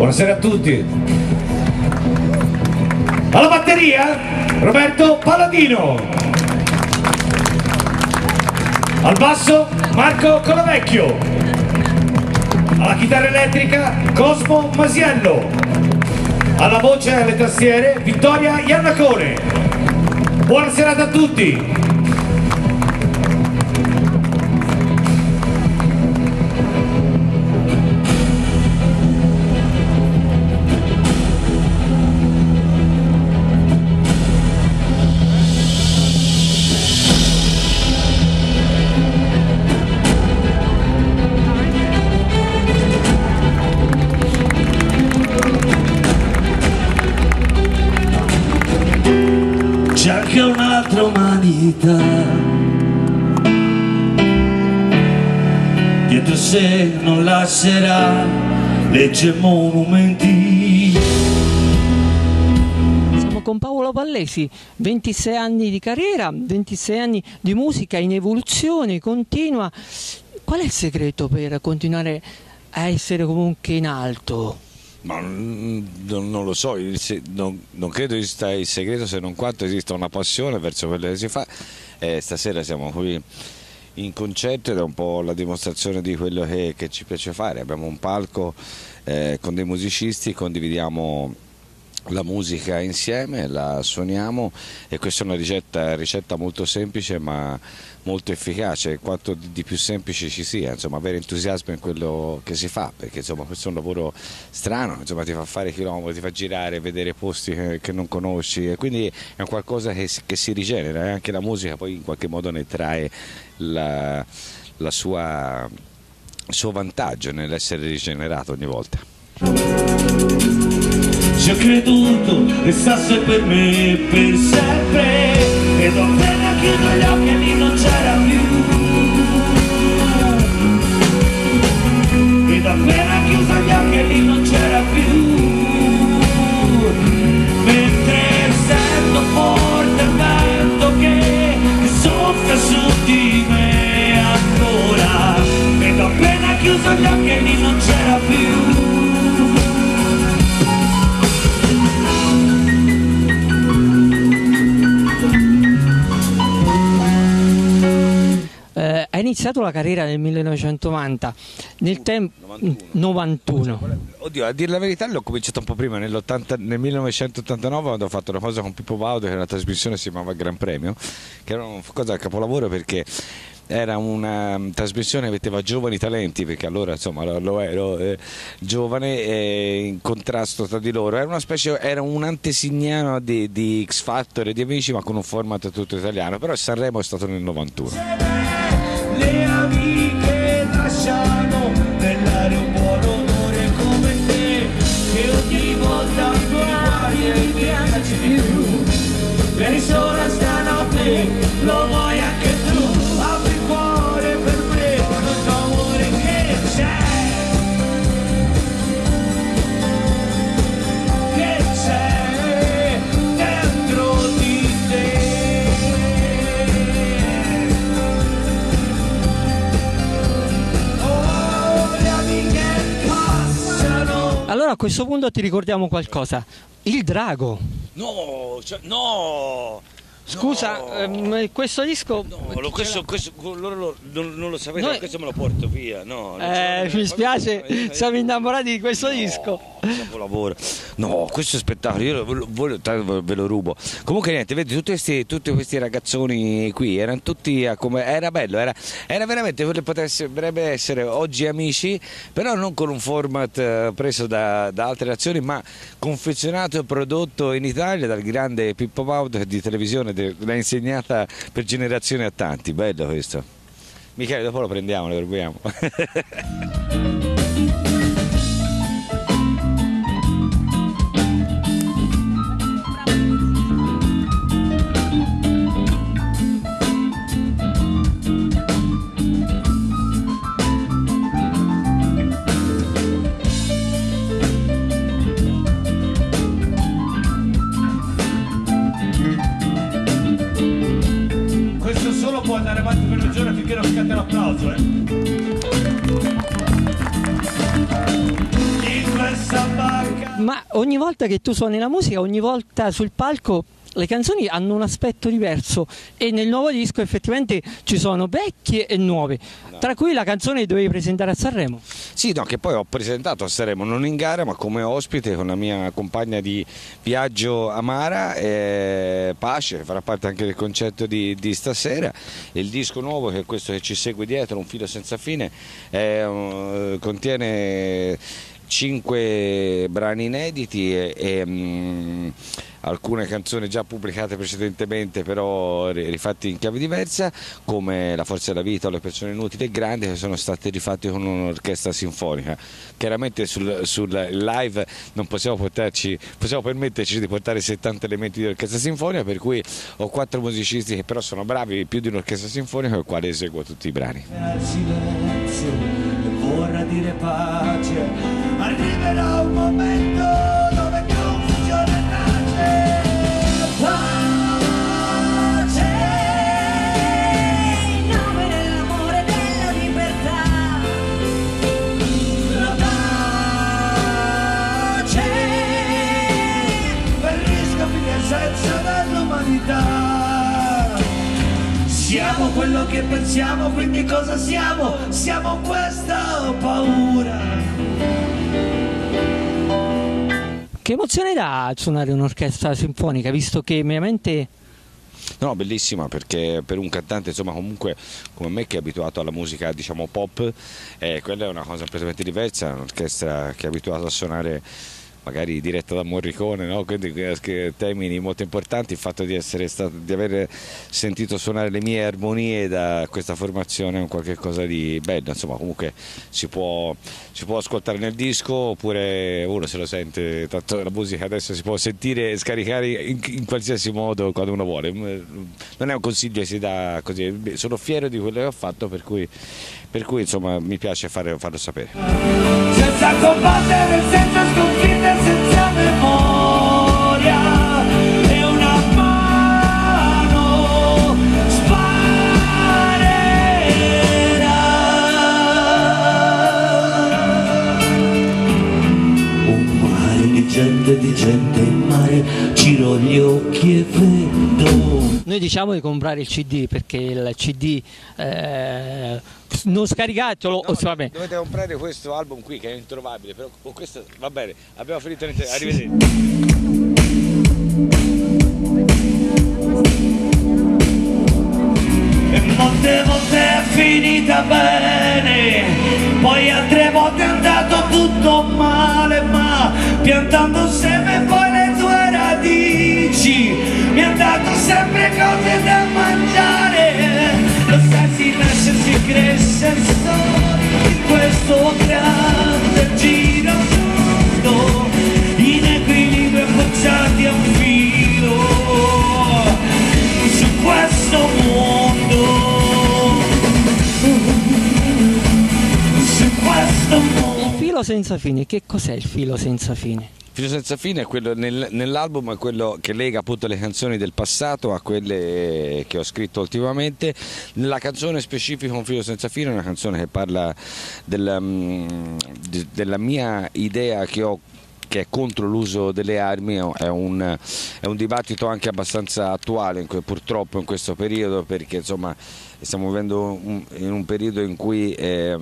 Buonasera a tutti. Alla batteria Roberto Palladino. Al basso Marco Colavecchio. Alla chitarra elettrica Cosmo Masiello. Alla voce e alle tastiere Vittoria Iannacone. Buona serata a tutti. C'è anche un'altra umanità dietro sé, non lascerà leggi e monumenti. Siamo con Paolo Pallesi, 26 anni di carriera, 26 anni di musica in evoluzione continua. Qual è il segreto per continuare a essere comunque in alto? Ma non lo so, non credo esista il segreto se non quanto esista una passione verso quello che si fa. Stasera siamo qui in concerto ed è un po' la dimostrazione di quello che ci piace fare. Abbiamo un palco con dei musicisti, condividiamo la musica insieme, la suoniamo e questa è una ricetta molto semplice ma molto efficace, quanto di più semplice ci sia, insomma, avere entusiasmo in quello che si fa, perché insomma questo è un lavoro strano, insomma, ti fa fare chilometri, ti fa girare, vedere posti che non conosci e quindi è un qualcosa che si rigenera e anche la musica poi in qualche modo ne trae il suo vantaggio nell'essere rigenerato ogni volta. Ci ho creduto, restasse per me per sempre, ed appena chiudo gli occhi e lì non c'era più. Ed appena chiuso gli occhi e lì non c'era più. Mentre sento forte il vento che soffia su di me ancora. Ed appena chiuso gli occhi e lì non c'era più. Hai iniziato la carriera nel 1990, nel tempo 91. Oddio, a dire la verità l'ho cominciato un po' prima, nel 1989 quando ho fatto una cosa con Pippo Baudo, che era una trasmissione che si chiamava Gran Premio, che era una cosa a capolavoro perché era una trasmissione che metteva giovani talenti, perché allora insomma lo ero giovane in contrasto tra di loro, era un antesignano di X Factor e di Amici ma con un format tutto italiano, però Sanremo è stato nel 91. Le amiche lasciano nell'aria un buon odore come te, che ogni volta mi guardi e mi piace di più. Vieni sola stanotte, lo vuoi anche tu, apri il cuore per me, questo amore che c'è dentro di te. Allora a questo punto ti ricordiamo qualcosa, il Drago. No, no! Scusa, questo disco... No, questo loro non lo sapete, questo me lo porto via, no. Mi spiace, siamo innamorati di questo disco. Capolavoro. No, questo è spettacolo, io ve lo rubo. Comunque niente, vedi, tutti questi ragazzoni qui erano tutti era bello, era veramente quello che potrebbe essere oggi Amici, però non con un format preso da altre nazioni, ma confezionato e prodotto in Italia dal grande Pippo Baudo, che di televisione l'ha insegnata per generazioni a tanti. Bello questo. Michele, dopo lo prendiamo, lo proviamo. Può andare avanti per mezz'ora finché non scatta l'applauso, Ma ogni volta che tu suoni la musica, ogni volta sul palco le canzoni hanno un aspetto diverso e nel nuovo disco effettivamente ci sono vecchie e nuove, tra cui la canzone che dovevi presentare a Sanremo. Sì, no, che poi ho presentato a Sanremo, non in gara ma come ospite con la mia compagna di viaggio Amara, Pace, che farà parte anche del concerto di stasera. Il disco nuovo, che è questo che ci segue dietro, Un filo senza fine, contiene 5 brani inediti e alcune canzoni già pubblicate precedentemente, però rifatti in chiave diversa, come La forza della vita o Le persone inutili e grandi, che sono stati rifatti con un'orchestra sinfonica. Chiaramente sul live non possiamo permetterci di portare 70 elementi di orchestra sinfonica, per cui ho 4 musicisti che però sono bravi, più di un'orchestra sinfonica, con il quale eseguo tutti i brani. Silenzio, vorrà dire pace, arriverà un momento dove confusione nasce. Pace, in nome dell'amore e della libertà. La pace, per riscoprire l'essenza dell'umanità. Siamo quello che pensiamo, quindi cosa siamo? Siamo questa paura. Che emozione dà suonare un'orchestra sinfonica, visto che veramente... No, bellissima, perché per un cantante, insomma, comunque come me, che è abituato alla musica, diciamo, pop, quella è una cosa completamente diversa, un'orchestra che è abituata a suonare magari diretta da Morricone, no? Quindi termini molto importanti. Il fatto di aver sentito suonare le mie armonie da questa formazione è un qualche cosa di bello, insomma, comunque si può ascoltare nel disco, oppure uno se lo sente, tanto la musica adesso si può sentire e scaricare in qualsiasi modo quando uno vuole. Non è un consiglio che si dà così, sono fiero di quello che ho fatto, per cui insomma mi piace farlo sapere. Senza combattere, senza sconfiggere, senza memoria, e una mano sparerà. Un mare di gente in mare, giro gli occhi e vedo. Noi diciamo di comprare il CD, perché il CD non scaricatelo, No, vabbè. dovete comprare questo album qui, che è introvabile, però con questo va bene, abbiamo finito arrivederci. E molte volte è finita bene, poi altre volte è andato tutto male, ma piantando seme poi le tue radici mi ha dato sempre cose da mangiare. Lo sai, si nasce, si cresce soli in questo grande giro mondo, in equilibrio appoggiati a un filo su questo mondo, su questo mondo. Il filo senza fine, che cos'è il filo senza fine? Filo senza fine è quello nell'album, è quello che lega appunto le canzoni del passato a quelle che ho scritto ultimamente. Nella canzone specifica Un filo senza fine è una canzone che parla della mia idea che ho, che è contro l'uso delle armi. È un dibattito anche abbastanza attuale purtroppo in questo periodo, perché insomma stiamo vivendo in un periodo in cui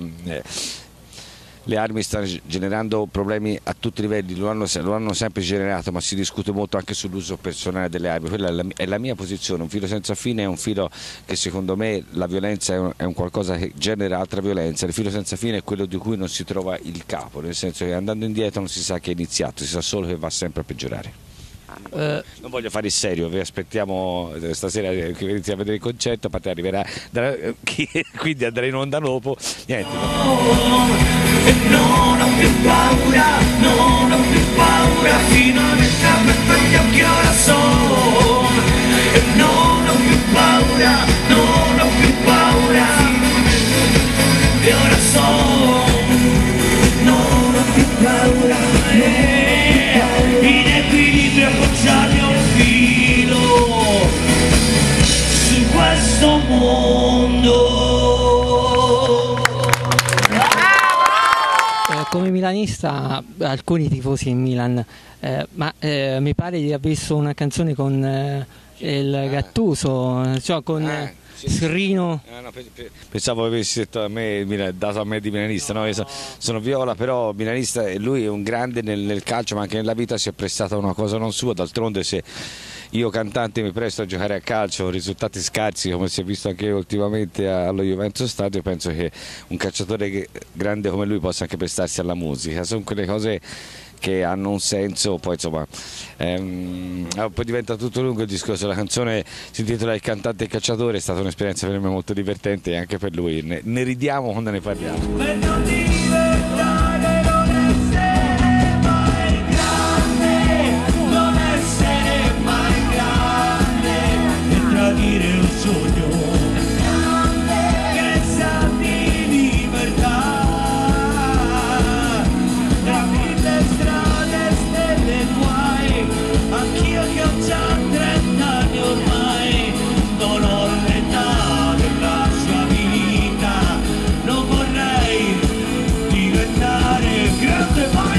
le armi stanno generando problemi a tutti i livelli, lo hanno sempre generato, ma si discute molto anche sull'uso personale delle armi. Quella è la mia posizione. Un filo senza fine è un filo che, secondo me, la violenza è un qualcosa che genera altra violenza. Il filo senza fine è quello di cui non si trova il capo, nel senso che andando indietro non si sa che è iniziato, si sa solo che va sempre a peggiorare. Non voglio fare il serio, vi aspettiamo stasera che venite a vedere il concerto, poi arriverà quindi andrà in onda dopo. Niente. E non ho più paura, non ho più paura, fino all'età per gli occhi ora sono. E non ho più paura, non ho più paura, e ora sono. Non ho più paura, in equilibrio appoggiati a un filo su questo mondo. Come mi milanista, alcuni tifosi in Milan, ma mi pare di aver visto una canzone con il Gattuso, cioè con Srino. No, pensavo avessi detto a me, dato a me di milanista, no? Io sono viola, però milanista, e lui è un grande nel calcio, ma anche nella vita si è prestato a una cosa non sua. D'altronde, se io cantante mi presto a giocare a calcio, risultati scarsi come si è visto anche ultimamente allo Juventus Stadio, penso che un calciatore grande come lui possa anche prestarsi alla musica. Sono quelle cose che hanno un senso. Poi insomma poi diventa tutto lungo il discorso. La canzone si intitola Il cantante e il calciatore, è stata un'esperienza per me molto divertente e anche per lui, ne ridiamo quando ne parliamo. Per non diventare, non essere mai grande, non essere mai grande, e tradire un sogno che sa di libertà, tra mille strade, stelle e guai, anch'io che ho già 30 anni ormai, non ho l'età della sua vita, non vorrei diventare grande mai.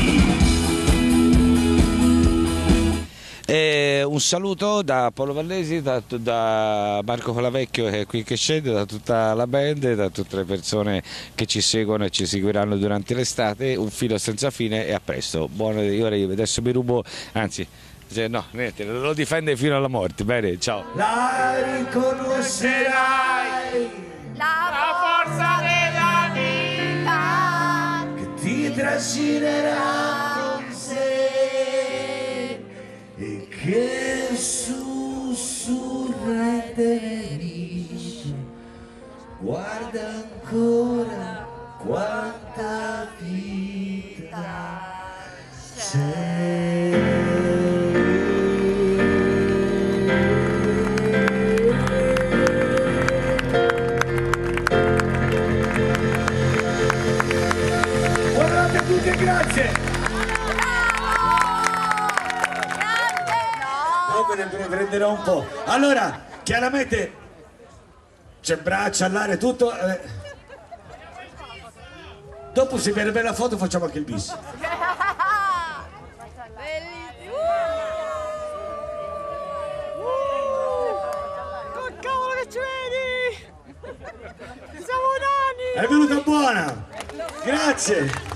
Un saluto da Paolo Vallesi, da Marco Colavecchio che è qui che scende, da tutta la band, da tutte le persone che ci seguono e ci seguiranno durante l'estate. Un filo senza fine e a presto. Io adesso mi rubo, anzi no, niente, lo difende fino alla morte. Bene, ciao. La riconoscerai, La forza della vita che ti trascinerà con sé e che sussurra e te dice: guarda ancora quanta vita c'è. Buonanotte a tutti e grazie. Me ne prenderò un po'. Allora, chiaramente c'è braccia, all'aria, tutto. Dopo se viene bella foto facciamo anche il bis. Che cavolo che ci vedi? Siamo nani! È venuta buona. Grazie.